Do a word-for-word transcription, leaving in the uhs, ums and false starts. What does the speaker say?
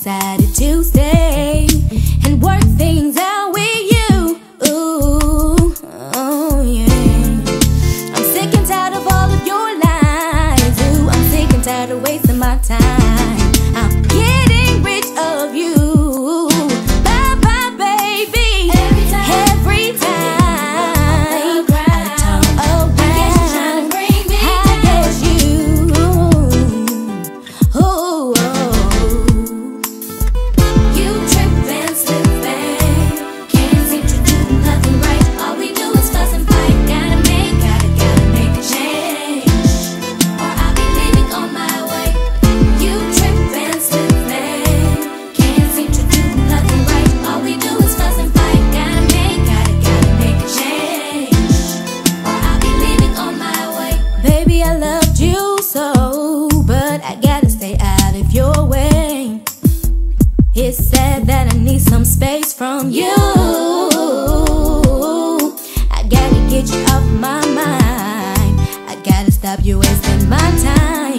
decided to stay and work things out with you. Ooh, oh yeah. I'm sick and tired of all of your lies. Ooh, I'm sick and tired of wasting my time. I'm getting rich of you. Bye bye, baby. Every time, every time I turn around, I guess you're trying to bring me down. I guess you. Ooh, oh. You trippin', slippin', can't seem to do nothing right. All we do is fuss and fight. Gotta make, gotta, gotta make a change, or I'll be leaving on my way. You trippin', slippin', can't seem to do nothing right. All we do is fuss and fight. Gotta make, gotta, gotta make a change, or I'll be leaving on my way. Baby, I loved you so, but I gotta stay out of your way. It's sad that I need some space from you. I gotta get you off my mind. I gotta stop you wasting my time.